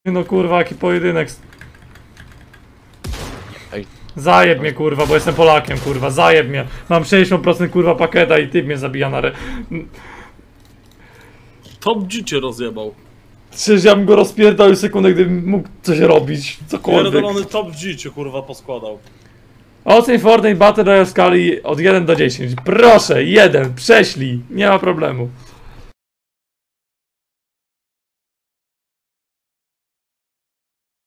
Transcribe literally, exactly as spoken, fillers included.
No kurwa, jaki pojedynek. Ej. Zajeb mnie kurwa, bo jestem Polakiem kurwa, zajeb mnie. Mam sześćdziesiąt procent kurwa paketa i typ mnie zabija na re... Top G cię rozjebał. Przecież ja bym go rozpierdał już sekundę, gdybym mógł coś robić, cokolwiek. Pierdolony Top G cię kurwa poskładał. Oceń Fortnite Battle Royale w skali od jeden do dziesięciu. Proszę, jeden, prześlij, nie ma problemu.